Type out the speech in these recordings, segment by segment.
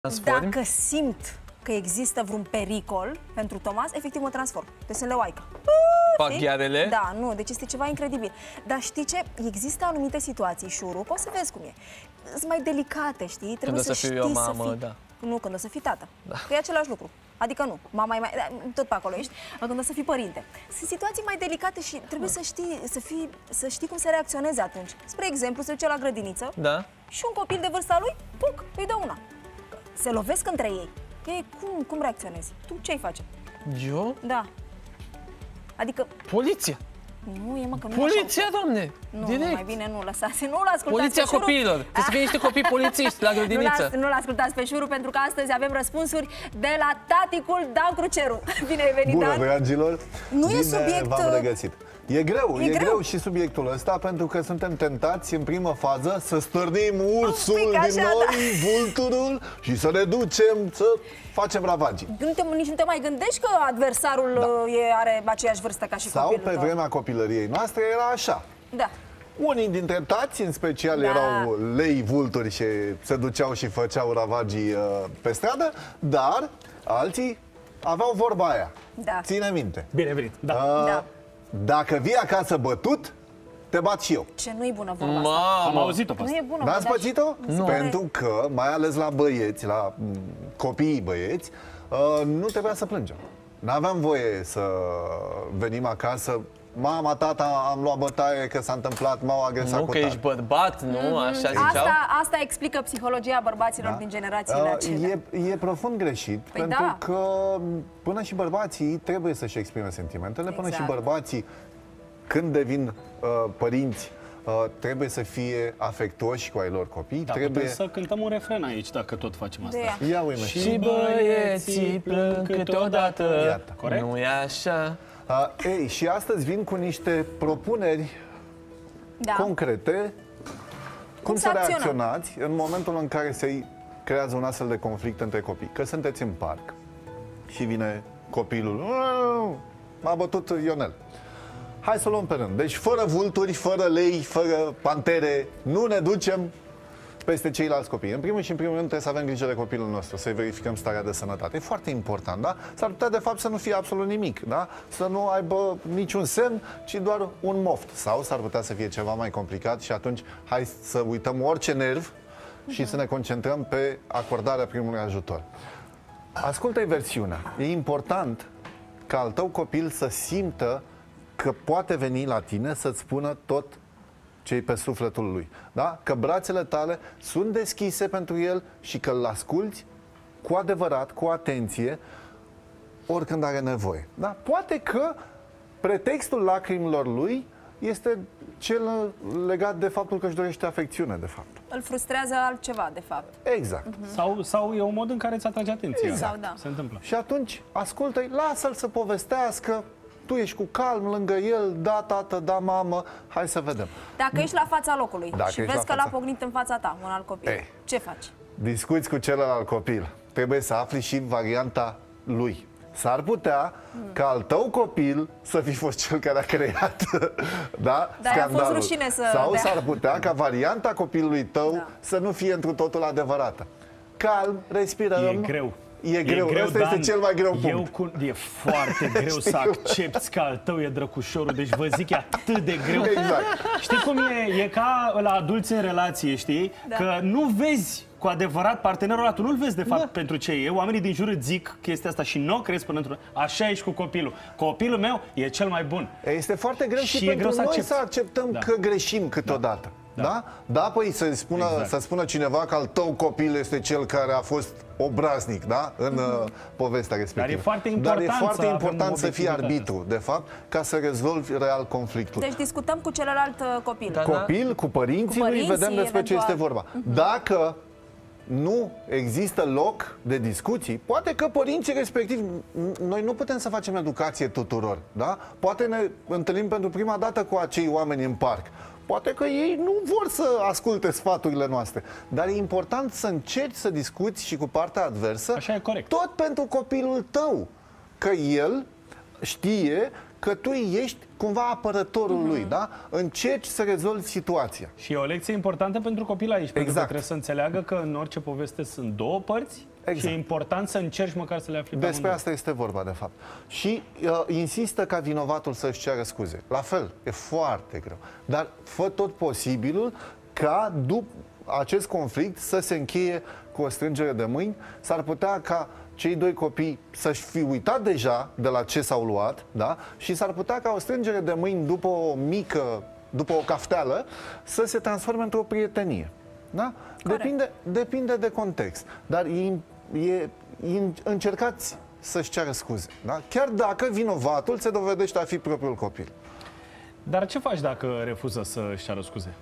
transformi? Dacă simt că există vreun pericol pentru Thomas, efectiv mă transform. Deci sunt leoaica. Paghiarele? Da, nu, deci este ceva incredibil. Dar știi ce? Există anumite situații, Șuru, poți să vezi cum e. Sunt mai delicate, știi? Trebuie Când o să fiu eu mamă, să fii... da. Nu, când o să fii tată. Da. Că e același lucru. Adică nu, mama e mai... tot pe acolo ești, când o să fii părinte. Sunt situații mai delicate și trebuie să știi cum să reacționezi atunci. Spre exemplu, se duce la grădiniță și un copil de vârsta lui, puc, îi dă una. Se lovesc între ei. Ei, cum reacționezi? Tu ce-ai face? Eu? Da. Adică... Poliția! Nu, e mă că nu Poliția, doamne! Nu, direct. mai bine nu lăsați, nu-l ascultați. Poliția copiilor! Trebuie să fie niște copii polițiști la grădiniță. Nu-l ascultați pe Șuru, pentru că astăzi avem răspunsuri de la taticul Dan Cruceru. Bine ai venit, Dan! Bună, dragilor! Nu e subiect... v-am regăsit. E greu și subiectul ăsta, pentru că suntem tentați în primă fază să stârnim ursul din noi, vulturul, și să ne ducem să facem ravagii. Nici nu te mai gândești că adversarul are aceeași vârstă ca și copilul Sau pe vremea copilăriei noastre era așa. Da. Unii dintre tați, în special, erau lei vulturi și se duceau și făceau ravagii pe stradă, dar alții aveau vorba aia. Da. Ține minte. Bine venit. Da. Dacă vii acasă bătut, te bat și eu. Ce nu-i bună vorba asta. Am auzit-o pe asta. Nu e bună. N-ați pățit-o? Pentru că, mai ales la băieți, la copiii băieți, nu trebuia să plângem. N-aveam voie să venim acasă. Mama, tata, am luat bătaie că s-a întâmplat, m-au agresat cu tare. Nu, că ești bărbat, nu? Așa ziceau? Asta explică psihologia bărbaților din generațiile acelea. E profund greșit, pentru că până și bărbații trebuie să-și exprime sentimentele, până și bărbații, când devin părinți, trebuie să fie afectuoși cu ai lor copii. Trebuie să cântăm un refren aici, dacă tot facem asta. Ia uite. Și băieții plâng câteodată. Corect? Nu e așa? Ei, și astăzi vin cu niște propuneri concrete cum să reacționați în momentul în care se creează un astfel de conflict între copii. Că sunteți în parc și vine copilul, m-a bătut Ionel. Hai să luăm pe rând. Deci fără vulturi, fără lei, fără pantere, nu ne ducem peste ceilalți copii. În primul și în primul rând trebuie să avem grijă de copilul nostru, să-i verificăm starea de sănătate. E foarte important, da? S-ar putea de fapt să nu fie absolut nimic, da? Să nu aibă niciun semn, ci doar un moft. Sau s-ar putea să fie ceva mai complicat și atunci hai să uităm orice nerv și să ne concentrăm pe acordarea primului ajutor. Ascultă-i versiunea. E important ca al tău copil să simtă că poate veni la tine să-ți spună tot ce-i pe sufletul lui, da? Că brațele tale sunt deschise pentru el și că îl asculți cu adevărat, cu atenție, oricând are nevoie, da? Poate că pretextul lacrimilor lui este cel legat de faptul că își dorește afecțiune, de fapt. Îl frustrează altceva, de fapt. Exact. Sau e un mod în care îți atrage atenția. Exact. Se întâmplă. Și atunci, ascultă-i, lasă-l să povestească. Tu ești cu calm lângă el, da, tată, da, mamă, hai să vedem. Dacă ești la fața locului și vezi că l-a pognit în fața ta, un alt copil, ce faci? Discuți cu celălalt copil. Trebuie să afli și varianta lui. S-ar putea ca al tău copil să fi fost cel care a creat scandalul. A fost rușine să... Sau s-ar putea ca varianta copilului tău să nu fie întru totul adevărată. Calm, respirăm. E greu. E greu, ăsta este cel mai greu punct. E foarte greu să accepti că al tău e drăcușorul, deci vă zic, e atât de greu. Exact. Știi cum e ca la adulți în relație, știi? Că nu vezi cu adevărat partenerul ăla, tu nu-l vezi de fapt pentru ce e. Oamenii din jur îți zic chestia asta și nu o crezi până într-un... Așa ești cu copilul. Copilul meu e cel mai bun. Este foarte greu și pentru noi să acceptăm că greșim câteodată. Da? Da, păi să spună cineva că al tău copil este cel care a fost obraznic, da? În povestea respectivă. Dar e foarte important să fii arbitru, de fapt, ca să rezolvi real conflictul. Deci discutăm cu celălalt copil. Copil, cu părinții lui, vedem despre ce este vorba. Dacă nu există loc de discuții, poate că părinții respectivi, noi nu putem să facem educație tuturor, da? Poate ne întâlnim pentru prima dată cu acei oameni în parc. Poate că ei nu vor să asculte sfaturile noastre, dar e important să încerci să discuți și cu partea adversă. Așa e corect. Tot pentru copilul tău, că el știe că tu ești cumva apărătorul lui, da? Încerci să rezolvi situația. Și e o lecție importantă pentru copil aici, pentru că trebuie să înțeleagă că în orice poveste sunt două părți Și e important să încerci măcar să le afli pe Despre amândouă. asta este vorba, de fapt. Și insistă ca vinovatul să-și ceară scuze. La fel, e foarte greu. Dar fă tot posibilul ca după acest conflict să se încheie cu o strângere de mâini. S-ar putea ca cei doi copii să-și fi uitat deja de la ce s-au luat, da? Și s-ar putea ca o strângere de mâini după o cafteală, să se transforme într-o prietenie. Da? Depinde de context. Dar încercați să-și ceară scuze. Da? Chiar dacă vinovatul se dovedește a fi propriul copil. Dar ce faci dacă refuză să-și ceară scuze?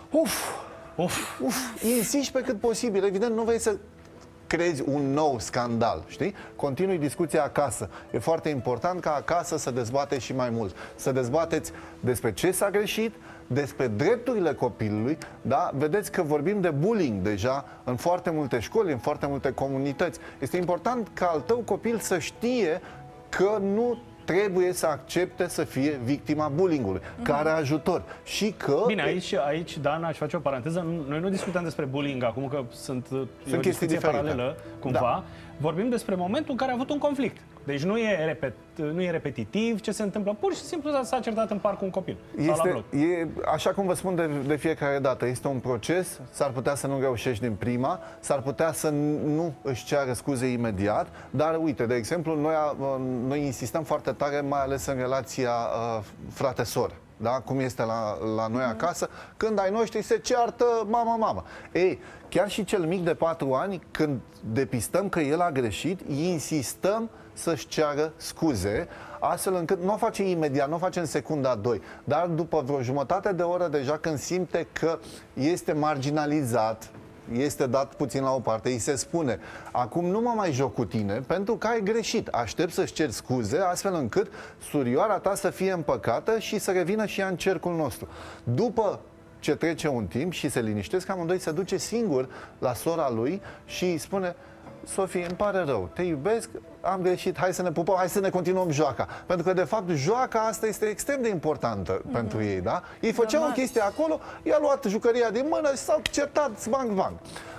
Insiști pe cât posibil. Evident, nu vrei să crezi un nou scandal, știi? Continui discuția acasă. E foarte important ca acasă să dezbateți și mai mult. Să dezbateți despre ce s-a greșit, despre drepturile copilului, da? Vedeți că vorbim de bullying deja în foarte multe școli, în foarte multe comunități. Este important ca al tău copil să știe că nu trebuie să accepte să fie victima bullying-ului, care ajutor. Și că... Bine, aici, Dan, aș face o paranteză. Noi nu discutăm despre bullying acum, că sunt o discuție paralelă, cumva. Da. Vorbim despre momentul în care a avut un conflict. Deci nu e repetitiv ce se întâmplă. Pur și simplu s-a certat în parc cu un copil. Așa cum vă spun de fiecare dată, este un proces, s-ar putea să nu reușești din prima, s-ar putea să nu își ceară scuze imediat, dar uite, de exemplu, noi insistăm foarte tare, mai ales în relația frate-soră. Da? Cum este la noi acasă, când ai noștri se ceartă mama. Ei, chiar și cel mic de 4 ani, când depistăm că el a greșit, insistăm să-și ceară scuze, astfel încât nu o face imediat, nu o face în secunda 2, dar după vreo jumătate de oră deja, când simte că este marginalizat, este dat puțin la o parte, îi se spune: acum nu mă mai joc cu tine pentru că ai greșit, aștept să-ți ceri scuze, astfel încât surioara ta să fie împăcată și să revină și ea în cercul nostru. După ce trece un timp și se liniștesc, amândoi se duce singur la sora lui și îi spune: Sofie, îmi pare rău, te iubesc, am greșit, hai să ne pupăm, hai să ne continuăm joaca. Pentru că, de fapt, joaca asta este extrem de importantă pentru ei, da? Ei făceau o chestie acolo, i-a luat jucăria din mână și s-au certat, bang.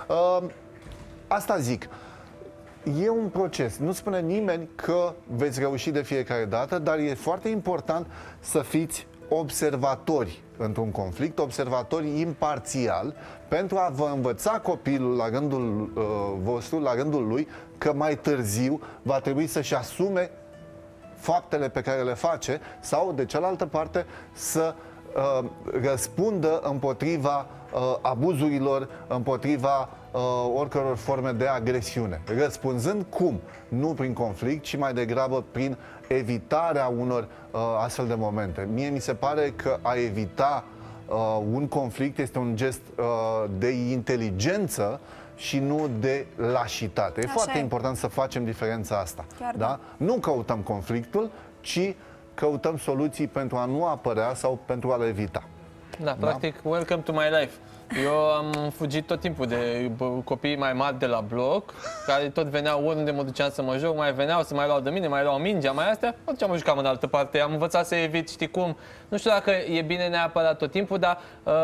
Asta zic. E un proces. Nu spune nimeni că veți reuși de fiecare dată, dar e foarte important să fiți observatori într-un conflict, observatori imparțial, pentru a vă învăța copilul la rândul vostru, la rândul lui, că mai târziu va trebui să-și asume faptele pe care le face sau, de cealaltă parte, să răspundă împotriva abuzurilor, împotriva oricăror forme de agresiune. Răspunzând cum? Nu prin conflict, ci mai degrabă prin evitarea unor astfel de momente. Mie mi se pare că a evita un conflict este un gest de inteligență și nu de lașitate. E foarte important să facem diferența asta. Da? Nu căutăm conflictul, ci căutăm soluții pentru a nu apărea sau pentru a le evita. Da, practic, welcome to my life. Eu am fugit tot timpul de copii mai mari de la bloc, care tot veneau oriunde mă duceam să mă joc, mai veneau să mai luau de mine, mai luau mingea, mai astea, mă duceam, mă jucam în altă parte. Am învățat să evit, știi cum, nu știu dacă e bine neapărat tot timpul, dar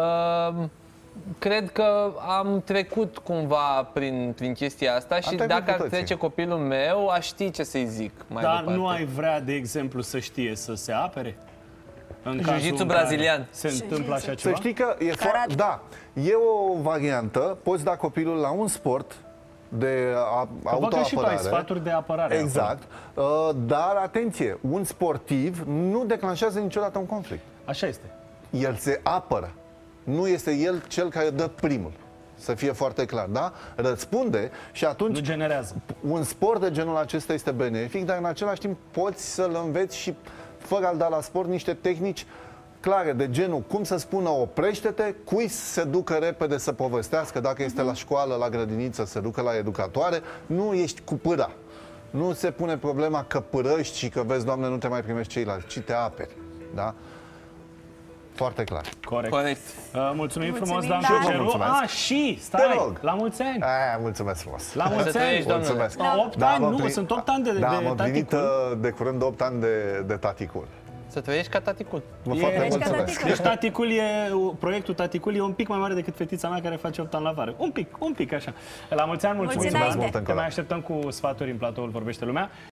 cred că am trecut cumva prin chestia asta și dacă ar trece copilul meu, aș ști ce să-i zic mai departe. Dar nu ai vrea, de exemplu, să știe să se apere? Jiu-jitsu brazilian. Se întâmplă așa ceva? Să știi că e o variantă. Poți da copilul la un sport de autoapărare. Văd că și tu ai sfaturi de apărare. Exact. Dar, atenție, un sportiv nu declanșează niciodată un conflict. Așa este. El se apără. Nu este el cel care dă primul. Să fie foarte clar, da? Răspunde și atunci... Nu generează. Un sport de genul acesta este benefic, dar în același timp poți să-l înveți și fără a-l da la sport niște tehnici clare, de genul cum să spună oprește-te, cui se ducă repede să povestească, dacă este la școală, la grădiniță, să ducă la educatoare, nu ești cu pâra. Nu se pune problema că pârăști și că vezi, Doamne, nu te mai primești ceilalți, ci te aperi. Da? Foarte clar. Corect. Mulțumim frumos, Dan Cuceru. Și, stai, la mulți ani. Mulțumesc frumos. La mulți ani. Mulțumesc. La 8 ani, nu, sunt 8 ani de am împlinit taticul. de curând 8 ani de taticul. Să trăiești ca taticul. Vă foarte mulțumesc. Deci proiectul Taticul e un pic mai mare decât fetița mea care face 8 ani la vară. Un pic așa. La mulți ani, mulțumim. Mulțumesc mult Te mai așteptăm cu sfaturi în platoul Vorbește Lumea.